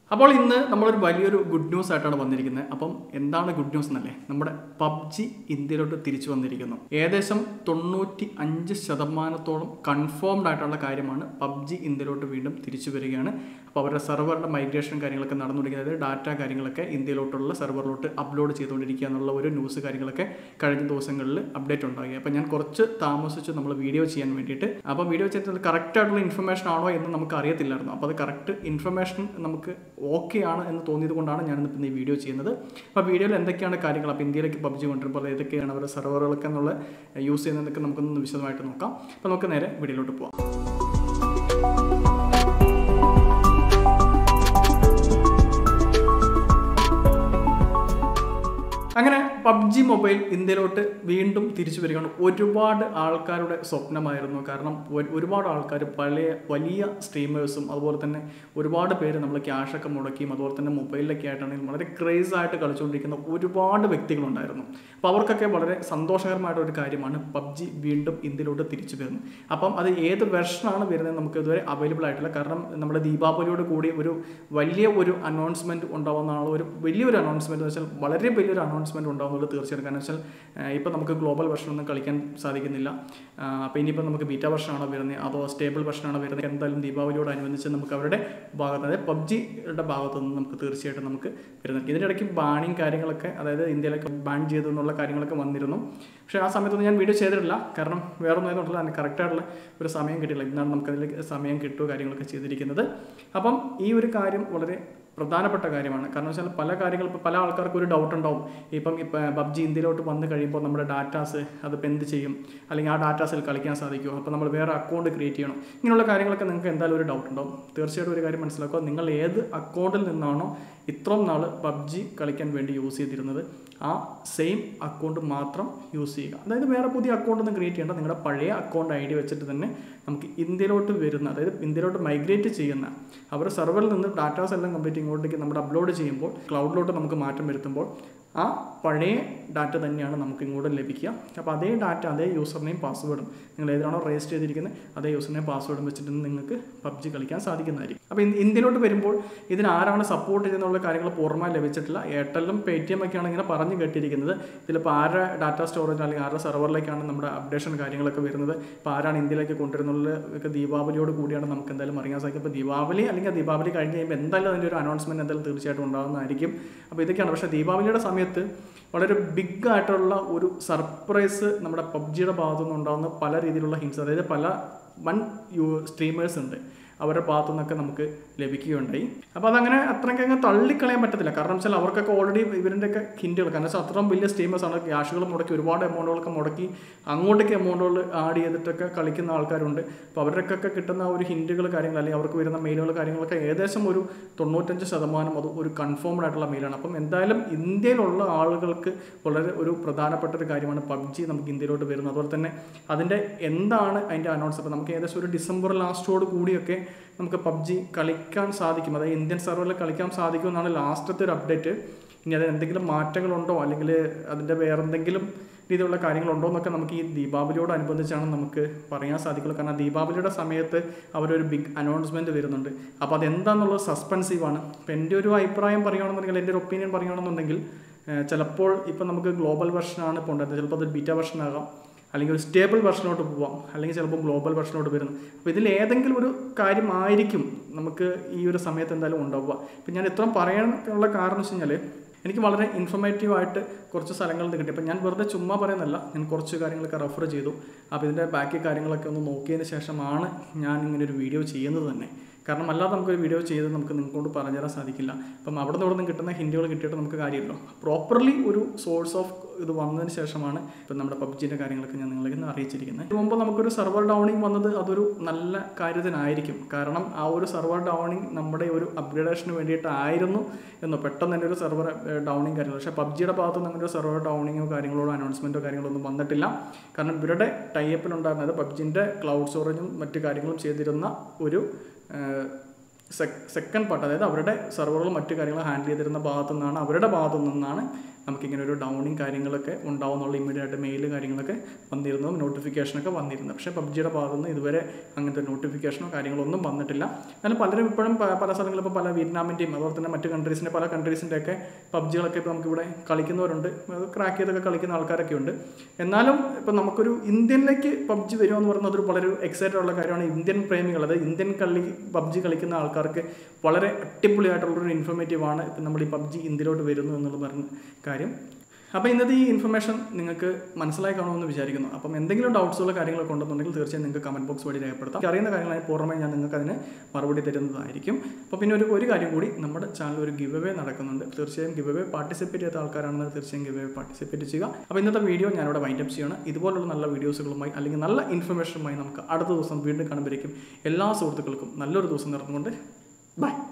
അപ്പോൾ ഇന്ന് നമ്മളൊരു വലിയൊരു ഗുഡ് ന്യൂസ് ആയിട്ടാണ് വന്നിരിക്കുന്നത്. അപ്പം എന്താണ് ഗുഡ് ന്യൂസ് എന്നല്ലേ? നമ്മുടെ പബ്ജി ഇന്ത്യയിലോട്ട് തിരിച്ചു വന്നിരിക്കുന്നു. ഏകദേശം 95% കൺഫേംഡ് ആയിട്ടുള്ള കാര്യമാണ്. പബ്ജി ഇന്ത്യയിലോട്ട് വീണ്ടും തിരിച്ചു വരികയാണ്. അപ്പോൾ അവരുടെ സെർവറിൻ്റെ മൈഗ്രേഷൻ കാര്യങ്ങളൊക്കെ നടന്നുകൊണ്ടിരിക്കുന്നത്, ഡാറ്റ കാര്യങ്ങളൊക്കെ ഇന്ത്യയിലോട്ടുള്ള സെർവറിലോട്ട് അപ്ലോഡ് ചെയ്തുകൊണ്ടിരിക്കുക എന്നുള്ള ഒരു ന്യൂസ് കാര്യങ്ങളൊക്കെ കഴിഞ്ഞ ദിവസങ്ങളിൽ അപ്ഡേറ്റ് ഉണ്ടായി. അപ്പോൾ ഞാൻ കുറച്ച് താമസിച്ചു നമ്മൾ വീഡിയോ ചെയ്യാൻ വേണ്ടിയിട്ട്. അപ്പോൾ വീഡിയോ ചെയ്തത് കറക്റ്റായിട്ടുള്ള ഇൻഫർമേഷൻ ആണോ എന്ന് നമുക്ക് അറിയത്തില്ലായിരുന്നു. അപ്പോൾ അത് കറക്റ്റ് ഇൻഫർമേഷൻ നമുക്ക് ഓക്കെ ആണ് എന്ന് തോന്നിയത് കൊണ്ടാണ് ഞാനിപ്പോൾ ഈ വീഡിയോ ചെയ്യുന്നത്. അപ്പോൾ വീഡിയോയിൽ എന്തൊക്കെയാണ് കാര്യങ്ങൾ, അപ്പോൾ ഇന്ത്യയിലേക്ക് പബ്ജി കൊണ്ടുവരുമ്പോൾ ഏതൊക്കെയാണ് അവരുടെ സെർവറുകളൊക്കെ എന്നുള്ള യൂസ് ചെയ്യുന്നതൊക്കെ നമുക്കൊന്ന് വിശദമായിട്ട് നോക്കാം. അപ്പോൾ നമുക്ക് നേരെ വീഡിയോയിലോട്ട് പോകാം. അങ്ങനെ പബ്ജി മൊബൈൽ ഇന്ത്യയിലോട്ട് വീണ്ടും തിരിച്ചു വരികയാണ്. ഒരുപാട് ആൾക്കാരുടെ സ്വപ്നമായിരുന്നു. കാരണം ഒരുപാട് ആൾക്കാർ വലിയ സ്ട്രീമേഴ്സും അതുപോലെ തന്നെ ഒരുപാട് പേര് നമ്മൾ ക്യാഷൊക്കെ മുടക്കിയും അതുപോലെ തന്നെ മൊബൈലിലൊക്കെ ആയിട്ടാണെങ്കിലും വളരെ ക്രേസ് ആയിട്ട് കളിച്ചുകൊണ്ടിരിക്കുന്ന ഒരുപാട് വ്യക്തികളുണ്ടായിരുന്നു. അപ്പോൾ അവർക്കൊക്കെ വളരെ സന്തോഷകരമായിട്ട് ഒരു കാര്യമാണ് പബ്ജി വീണ്ടും ഇന്ത്യയിലോട്ട് തിരിച്ചു വരുന്നത്. അപ്പം അത് ഏത് വെർഷനാണ് വരുന്നത് നമുക്ക് ഇതുവരെ അവൈലബിൾ ആയിട്ടില്ല. കാരണം നമ്മുടെ ദീപാവലിയോട് കൂടി ഒരു വലിയ അനൗൺസ്മെൻറ്റ് ഉണ്ടാവുന്നതാണ്. ഒരു വലിയൊരു അനൗൺസ്മെൻറ്റ് എന്ന് വെച്ചാൽ വളരെ വലിയൊരു അനൗൺസ്മെൻറ്റ് ഉണ്ടാകുന്നത് തീർച്ചയായിട്ടും. കാരണം വെച്ചാൽ ഇപ്പോൾ നമുക്ക് ഗ്ലോബൽ വെർഷനൊന്നും കളിക്കാൻ സാധിക്കുന്നില്ല. അപ്പോൾ ഇനിയിപ്പോൾ നമുക്ക് ബീറ്റ വെർഷനാണോ വരുന്നത് അതോ സ്റ്റേബിൾ വെർഷനാണോ വരുന്നത്, എന്തായാലും ദീപാവലിയോടനുബന്ധിച്ച് നമുക്ക് അവരുടെ ഭാഗത്ത്, അതായത് പബ്ജിയുടെ ഭാഗത്തു നിന്ന് നമുക്ക് തീർച്ചയായിട്ടും നമുക്ക് വരുന്നുണ്ട്. ഇതിൻ്റെ ഇടയ്ക്ക് ബാനിങ് കാര്യങ്ങളൊക്കെ, അതായത് ഇന്ത്യയിലൊക്കെ ബാൻ ചെയ്തു എന്നുള്ള കാര്യങ്ങളൊക്കെ വന്നിരുന്നു. പക്ഷേ ആ സമയത്തൊന്നും ഞാൻ വീഡിയോ ചെയ്തിട്ടില്ല. കാരണം വേറെ ഒന്നും ആയതുകൊണ്ടല്ല, അതിന് കറക്റ്റായിട്ടുള്ള ഒരു സമയം കിട്ടിയില്ല. ഇന്നാണ് നമുക്കതിൽ സമയം കിട്ടുക കാര്യങ്ങളൊക്കെ ചെയ്തിരിക്കുന്നത്. അപ്പം ഈ ഒരു കാര്യം വളരെ പ്രധാനപ്പെട്ട കാര്യമാണ്. കാരണം വെച്ചാൽ പല കാര്യങ്ങൾ, ഇപ്പോൾ പല ആൾക്കാർക്ക് ഒരു ഡൗട്ട് ഉണ്ടാവും. ഇപ്പം പബ്ജി ഇന്ത്യയിലോട്ട് വന്ന് കഴിയുമ്പോൾ നമ്മുടെ ഡാറ്റാസ് അതിപ്പോൾ എന്ത് ചെയ്യും, അല്ലെങ്കിൽ ആ ഡാറ്റാസിൽ കളിക്കാൻ സാധിക്കുമോ, അപ്പോൾ നമ്മൾ വേറെ അക്കൗണ്ട് ക്രിയേറ്റ് ചെയ്യണം, ഇങ്ങനെയുള്ള കാര്യങ്ങളൊക്കെ നിങ്ങൾക്ക് എന്തായാലും ഒരു ഡൗട്ട് ഉണ്ടാവും. തീർച്ചയായിട്ടും ഒരു കാര്യം മനസ്സിലാക്കുക, നിങ്ങൾ ഏത് അക്കൗണ്ടിൽ നിന്നാണോ ഇത്രയും നാൾ പബ്ജി കളിക്കാൻ വേണ്ടി യൂസ് ചെയ്തിരുന്നത് ആ സെയിം അക്കൗണ്ട് മാത്രം യൂസ് ചെയ്യുക. അതായത് വേറെ പുതിയ അക്കൗണ്ടൊന്നും ക്രിയേറ്റ് ചെയ്യേണ്ട, നിങ്ങളുടെ പഴയ അക്കൗണ്ട് ID വെച്ചിട്ട് തന്നെ നമുക്ക് ഇന്ത്യയിലോട്ട് വരുന്ന, അതായത് ഇന്ത്യയിലോട്ട് മൈഗ്രേറ്റ് ചെയ്യുന്ന അവരുടെ സെർവറിൽ നിന്ന് ഡാറ്റാസ് എല്ലാം കംപ്ലീറ്റ് ഇങ്ങോട്ടേക്ക് നമ്മൾ അപ്ലോഡ് ചെയ്യുമ്പോൾ, ക്ലൗഡിലോട്ട് നമുക്ക് മാറ്റം വരുത്തുമ്പോൾ ആ പഴയ ഡാറ്റ തന്നെയാണ് നമുക്ക് ഇങ്ങോട്ട് ലഭിക്കുക. അപ്പോൾ അതേ ഡാറ്റ, അതേ യൂസർ നെയിം പാസ്വേഡും, നിങ്ങൾ ഏതാണോ രജിസ്റ്റർ ചെയ്തിരിക്കുന്നത് അതേ യൂസർ നെയിം പാസ്വേഡും വെച്ചിട്ട് നിങ്ങൾക്ക് പബ്ജി കളിക്കാൻ സാധിക്കുന്നതായിരിക്കും. അപ്പോൾ ഇന്ത്യയിലോട്ട് വരുമ്പോൾ ഇതിന് ആരാണ് സപ്പോർട്ട് ചെയ്യുന്നുള്ള കാര്യങ്ങൾ പൂർണ്ണമായി ലഭിച്ചിട്ടില്ല. എയർടെല്ലും പേടിഎം ഒക്കെയാണ് ഇങ്ങനെ പറഞ്ഞു കേട്ടിരിക്കുന്നത്. ഇതിലിപ്പോൾ ആരുടെ ഡാറ്റ സ്റ്റോറേജ് അല്ലെങ്കിൽ ആരുടെ സെർവറിലേക്കാണ് നമ്മുടെ അപ്ഡേഷൻ കാര്യങ്ങളൊക്കെ വരുന്നത്, ഇപ്പോൾ ആരാണ് ഇന്ത്യയിലേക്ക് കൊണ്ടുവരുന്നത് ഒക്കെ ദീപാവലിയോട് കൂടിയാണ് നമുക്ക് എന്തായാലും അറിയാൻ സാധിക്കും. ഇപ്പോൾ ദീപാവലി അല്ലെങ്കിൽ ദീപാവലി കഴിഞ്ഞ് കഴിയുമ്പോൾ എന്തായാലും അതിൻ്റെ ഒരു അനൗൺസ്മെൻറ്റ് എന്തായാലും തീർച്ചയായിട്ടും ഉണ്ടാകുന്നതായിരിക്കും. അപ്പോൾ ഇതൊക്കെയാണ്. പക്ഷേ ദീപാവലിയുടെ സമയത്ത് വളരെ ബിഗ് ആയിട്ടുള്ള ഒരു സർപ്രൈസ് നമ്മുടെ പബ്ജിയുടെ ഭാഗത്തുനിന്ന് ഉണ്ടാകുന്ന പല രീതിയിലുള്ള ഹിൻസ്, അതായത് പല വൻ സ്ട്രീമേഴ്സ് ഉണ്ട്, അവരുടെ ഭാഗത്തു നിന്നൊക്കെ നമുക്ക് ലഭിക്കുകയുണ്ടായി. അപ്പോൾ അതങ്ങനെ അത്രയ്ക്ക് അങ്ങ് തള്ളിക്കളയാൻ പറ്റത്തില്ല. കാരണം വെച്ചാൽ അവർക്കൊക്കെ ഓൾറെഡി ഇവരുടെയൊക്കെ ഹിൻറ്റുകൾ, കാരണം വെച്ചാൽ അത്രയും വലിയ സ്ട്രീമേഴ്സാണ്, ക്യാഷുകൾ മുടക്കി ഒരുപാട് എമൗണ്ടുകളൊക്കെ മുടക്കി അങ്ങോട്ടേക്ക് എമൗണ്ടുകൾ ആഡ് ചെയ്തിട്ടൊക്കെ കളിക്കുന്ന ആൾക്കാരുണ്ട്. അപ്പോൾ അവരുടെയൊക്കെ കിട്ടുന്ന ഒരു ഹിൻറ്റുകൾ കാര്യങ്ങൾ, അല്ലെങ്കിൽ അവർക്ക് വരുന്ന മെയിലുകൾ കാര്യങ്ങളൊക്കെ ഏകദേശം ഒരു 95% അത് ഒരു കൺഫേംഡ് ആയിട്ടുള്ള മെയിലാണ്. അപ്പം എന്തായാലും ഇന്ത്യയിലുള്ള ആളുകൾക്ക് വളരെ ഒരു പ്രധാനപ്പെട്ട ഒരു കാര്യമാണ് പബ്ജി നമുക്ക് ഇന്ത്യയിലോട്ട് വരുന്നത്. അതുപോലെ തന്നെ അതിൻ്റെ എന്താണ് അതിൻ്റെ അനൗൺസ്, അപ്പോൾ നമുക്ക് ഏകദേശം ഒരു ഡിസംബർ ലാസ്റ്റോട് കൂടിയൊക്കെ നമുക്ക് പബ്ജി കളിക്കാൻ സാധിക്കും, അതായത് ഇന്ത്യൻ സെർവറിൽ കളിക്കാൻ സാധിക്കും എന്നാണ് ലാസ്റ്റത്തെ ഒരു അപ്ഡേറ്റ്. ഇനി അതിന് എന്തെങ്കിലും മാറ്റങ്ങളുണ്ടോ അല്ലെങ്കിൽ അതിൻ്റെ വേറെ എന്തെങ്കിലും രീതിയിലുള്ള കാര്യങ്ങളുണ്ടോ എന്നൊക്കെ നമുക്ക് ഈ ദീപാവലിയോടനുബന്ധിച്ചാണ് നമുക്ക് പറയാൻ സാധിക്കുള്ളൂ. കാരണം ദീപാവലിയുടെ സമയത്ത് അവരൊരു ബിഗ് അനൗൺസ്മെൻറ്റ് വരുന്നുണ്ട്. അപ്പോൾ അതെന്താണെന്നുള്ളത് സസ്പെൻസീവാണ്. അപ്പോൾ എൻ്റെ ഒരു അഭിപ്രായം പറയുകയാണെന്നുണ്ടെങ്കിൽ, എൻ്റെ ഒരു ഒപ്പീനിയൻ പറയുകയാണെന്നുണ്ടെങ്കിൽ, ചിലപ്പോൾ ഇപ്പം നമുക്ക് ഗ്ലോബൽ വെർഷനാണ് ഇപ്പോൾ ഉണ്ടായിരുന്നത്, ചിലപ്പോൾ അത് ബീറ്റ വെർഷനാകാം, അല്ലെങ്കിൽ ഒരു സ്റ്റേബിൾ വെർഷനോട്ട് പോവാം, അല്ലെങ്കിൽ ചിലപ്പോൾ ഗ്ലോബൽ വെർഷനോട്ട് വരുന്നു. അപ്പോൾ ഇതിൽ ഏതെങ്കിലും ഒരു കാര്യമായിരിക്കും നമുക്ക് ഈ ഒരു സമയത്ത് എന്തായാലും ഉണ്ടാവുക. ഇപ്പം ഞാൻ ഇത്രയും പറയാനുള്ള കാരണം വെച്ച് കഴിഞ്ഞാൽ എനിക്ക് വളരെ ഇൻഫർമേറ്റീവായിട്ട് കുറച്ച് സ്ഥലങ്ങളിൽ നിന്ന് കിട്ടി. അപ്പോൾ ഞാൻ വെറുതെ ചുമ്മാ പറയുന്നല്ല, ഞാൻ കുറച്ച് കാര്യങ്ങളൊക്കെ റെഫർ ചെയ്തു. അപ്പോൾ ഇതിൻ്റെ ബാക്കി കാര്യങ്ങളൊക്കെ ഒന്ന് നോക്കിയതിന് ശേഷമാണ് ഞാൻ ഇങ്ങനൊരു വീഡിയോ ചെയ്യുന്നത് തന്നെ. കാരണം അല്ലാതെ നമുക്കൊരു വീഡിയോ ചെയ്ത് നമുക്ക് നിങ്ങൾക്കൊണ്ട് പറഞ്ഞു തരാൻ സാധിക്കില്ല. അപ്പം അവിടെ നിന്ന് കിട്ടുന്ന ഹിൻറ്റുകൾ കിട്ടിയിട്ട് നമുക്ക് കാര്യമില്ലല്ലോ. പ്രോപ്പർലി ഒരു സോഴ്സ് ഓഫ് ഇത് വന്നതിന് ശേഷമാണ് ഇപ്പം നമ്മുടെ പബ്ജിൻ്റെ കാര്യങ്ങളൊക്കെ ഞാൻ നിങ്ങളെ ഇന്ന് അറിയിച്ചിരിക്കുന്നത്. ഇതിന് മുമ്പ് നമുക്കൊരു സെർവർ ഡൗണിങ് വന്നത് അതൊരു നല്ല കാര്യത്തിനായിരിക്കും. കാരണം ആ ഒരു സെർവർ ഡൗണിങ് നമ്മുടെ ഒരു അപ്ഗ്രേഡേഷന് വേണ്ടിയിട്ടായിരുന്നു എന്ന് പെട്ടെന്ന് തന്നെ ഒരു സെർവർ ഡൗണിങ് കാര്യങ്ങൾ. പക്ഷേ പബ്ജിയുടെ ഭാഗത്ത് നിന്ന് ഒരു സെർവർ ഡൗണിങ്ങോ കാര്യങ്ങളോ അനൗൺസ്മെൻറ്റോ കാര്യങ്ങളോ ഒന്നും വന്നിട്ടില്ല. കാരണം ഇവരുടെ ടൈപ്പിലുണ്ടായിരുന്നത് പബ്ജിൻ്റെ ക്ലൗഡ് സ്റ്റോറേജും മറ്റു കാര്യങ്ങളും ചെയ്തിരുന്ന ഒരു സെക്കൻഡ് പാർട്ട്, അതായത് അവരുടെ സെർവറുകളും മറ്റു കാര്യങ്ങളും ഹാൻഡിൽ ചെയ്തിരുന്ന അവരുടെ ഭാഗത്തു നിന്നാണ് നമുക്കിങ്ങനെ ഒരു ഡൗണിങ് കാര്യങ്ങളൊക്കെ ഉണ്ടാവുന്നുള്ള ഇമ്മീഡിയറ്റ് മെയിൽ കാര്യങ്ങളൊക്കെ വന്നിരുന്നതും നോട്ടിഫിക്കേഷനൊക്കെ വന്നിരുന്നത്. പക്ഷേ പബ്ജിയുടെ ഭാഗത്തു നിന്ന് ഇതുവരെ അങ്ങനത്തെ നോട്ടിഫിക്കേഷനോ കാര്യങ്ങളൊന്നും വന്നിട്ടില്ല. എന്നാലും പലരും ഇപ്പോഴും പല സ്ഥലങ്ങളിലും ഇപ്പോൾ പല വിയറ്റ്നാമിൻ്റെയും അതുപോലെ തന്നെ മറ്റ് കൺട്രീസിൻ്റെ പല കൺട്രീസിൻ്റെയൊക്കെ പബ്ജികളൊക്കെ ഇപ്പോൾ നമുക്കിവിടെ കളിക്കുന്നവരുണ്ട്, അത് ക്രാക്ക് ചെയ്തൊക്കെ കളിക്കുന്ന ആൾക്കാരൊക്കെ ഉണ്ട്. എന്നാലും ഇപ്പോൾ നമുക്കൊരു ഇന്ത്യനിലേക്ക് പബ്ജി വരുമോ എന്ന് പറയുന്നത് ഒരു വളരെ എക്സൈറ്റഡ് ഉള്ള കാര്യമാണ്. ഇന്ത്യൻ പ്രേമികൾ, അതായത് ഇന്ത്യൻ പബ്ജി കളിക്കുന്ന ആൾക്കാർക്ക് വളരെ അടിപൊളിയായിട്ടുള്ളൊരു ഇൻഫോർമേറ്റീവാണ് ഇപ്പം നമ്മൾ ഈ പബ്ജി ഇന്ത്യയിലോട്ട് വരുന്നു എന്നുള്ള പറഞ്ഞ കാര്യം. അപ്പോൾ ഇന്നത്തെ ഈ ഇൻഫർമേഷൻ നിങ്ങൾക്ക് മനസ്സിലായി കാണുമെന്ന് വിചാരിക്കുന്നു. അപ്പം എന്തെങ്കിലും ഡൗട്ട്സുള്ള കാര്യങ്ങളൊക്കെ ഉണ്ടെന്നുണ്ടെങ്കിൽ തീർച്ചയായും നിങ്ങൾക്ക് കമൻറ്റ് ബോക്സ് വഴി രേഖപ്പെടുത്താം. അറിയുന്ന കാര്യങ്ങളായി പൂർണ്ണമായി ഞാൻ നിങ്ങൾക്ക് അതിന് മറുപടി തരുന്നതായിരിക്കും. അപ്പോൾ പിന്നെ ഒരു കാര്യം കൂടി, നമ്മുടെ ചാനൽ ഒരു ഗിവ് അവേ നടക്കുന്നുണ്ട്. തീർച്ചയായും ഗിവ് അവേ പാർട്ടിസിപ്പേറ്റ് ചെയ്ത ആൾക്കാരാണെന്ന് തീർച്ചയായും ഗിവ് അവേ പാർട്ടിസിപ്പേറ്റ് ചെയ്യുക. അപ്പോൾ ഇന്നത്തെ വീഡിയോ ഞാനിവിടെ വൈൻഡ് അപ്പ് ചെയ്യണം. ഇതുപോലുള്ള നല്ല വീഡിയോസുകളുമായി അല്ലെങ്കിൽ നല്ല ഇൻഫർമേഷനുമായി നമുക്ക് അടുത്ത ദിവസം വീണ്ടും കാണുമ്പോഴേക്കും എല്ലാ സുഹൃത്തുക്കൾക്കും നല്ലൊരു ദിവസം നടന്നുകൊണ്ട് ബൈ.